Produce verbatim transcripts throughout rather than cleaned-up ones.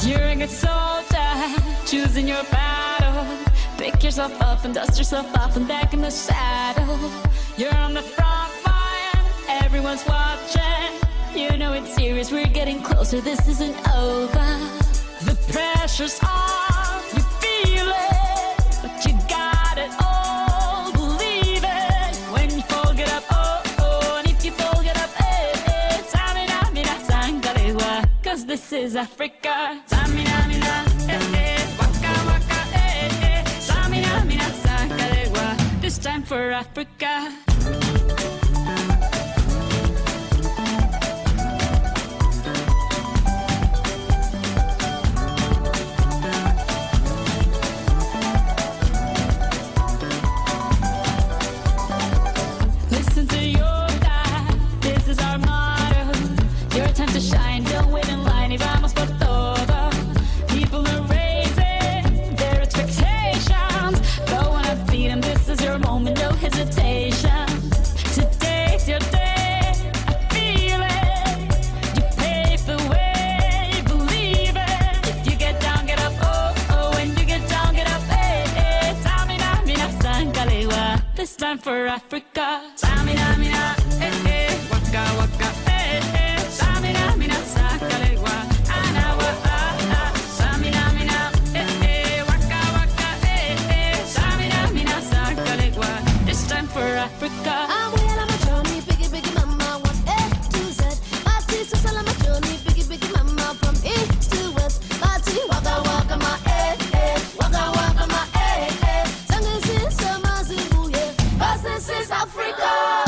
You're a good soldier, choosing your battle. Pick yourself up and dust yourself off and back in the saddle. You're on the front line, everyone's watching. You know it's serious, we're getting closer, this isn't over. The pressure's on, you feel it, but you got it all, believe it. When you fall, get up, oh, oh, and if you fall, get up, eh, eh. Tamina, mina, sangalewa, cause this is Africa. Tamina, mina, eh, eh, waka, waka, eh, eh. Tamina, mina, sangalewa, this time for Africa. Shine, don't wait in line, y vamos por todo. People are raising their expectations. Go on and feed them, this is your moment, no hesitation. Today's your day, I feel it. You pave the way, believe it. If you get down, get up, oh, oh. When you get down, get up, eh, eh. Tamina, mina, sangalewa, this time for Africa. Tamina, mina, eh, eh. Waka, waka, eh, eh. Samina, mina, sangalewa, anawa, ah, ah. Samina, mina, eh, eh. Waka, waka, eh, eh. Samina, mina, sangalewa, this time for Africa. I'm well on my journey, biggie, biggie mama, one A to Z. My teacher's all on my journey, biggie, biggie mama, from east to west. My tea, waka, waka, my eh, eh. Waka, waka, my eh, eh. Sangin' since summer, Zimbabwe, yeah. 'Cause this is Africa.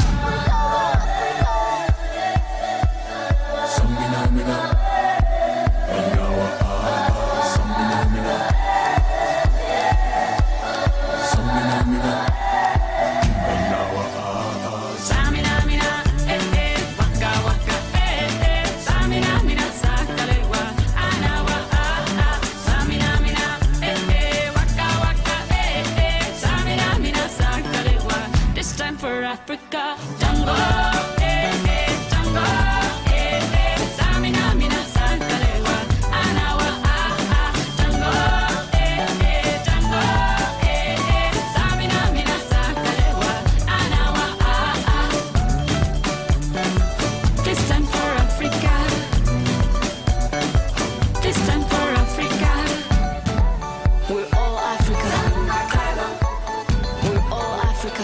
Africa, Jungle, eh, eh, Jungle, eh, eh. Samina, mina, sangalewa, anawa, ah, ah. Jungle, eh, eh, Jungle, eh, eh. Samina, mina, sangalewa, anawa, ah, ah. This time for Africa. This time for Africa. We're all Africa. We're all Africa.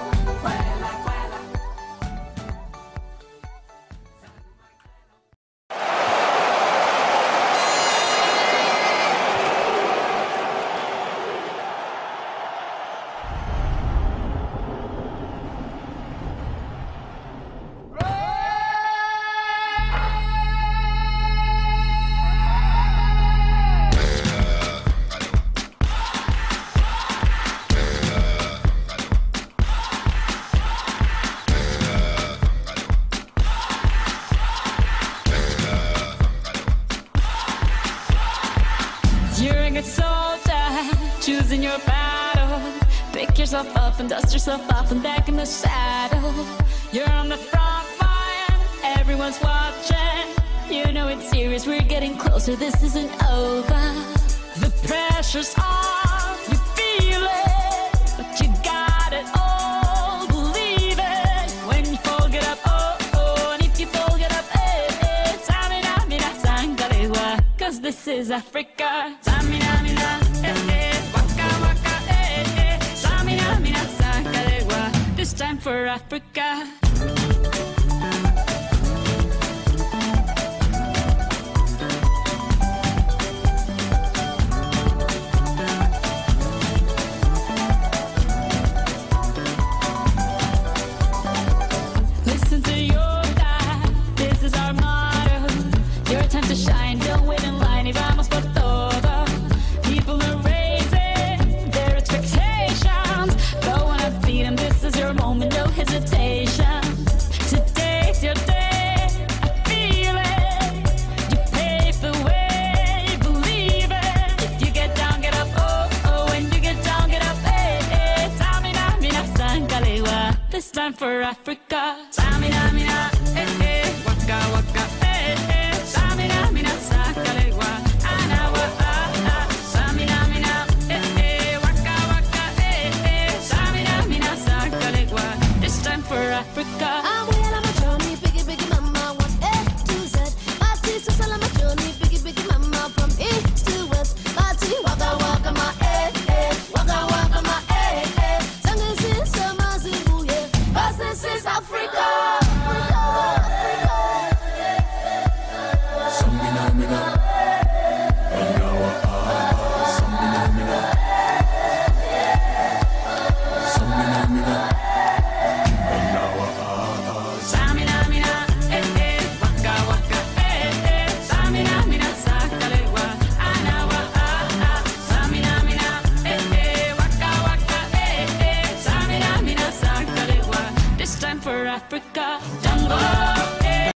You're a good soldier, choosing your battle. Pick yourself up and dust yourself off and back in the saddle. You're on the front line, everyone's watching. You know it's serious, we're getting closer, this isn't over. The pressure's on, you feel it, but you got it all, believe it. When you fall, get up, oh, oh. And if you fall, get up, eh, eh. Tamina, mina, sangalewa, cause this is Africa. Tamina, mina, eh, eh. Waka, waka, eh, eh. Tamina, mina, sangalewa, this time for Africa. Listen to your God, this is our motto. Your time to shine, don't wait in line, y vamos por todo. People are raising their expectations. Go on and feed them, this is your moment, no hesitation. Today's your day, I feel it. You pave the way, believe it. If you get down, get up, oh, oh. When you get down, get up, eh, eh. Tamina, mina, sangalewa, this time for Africa.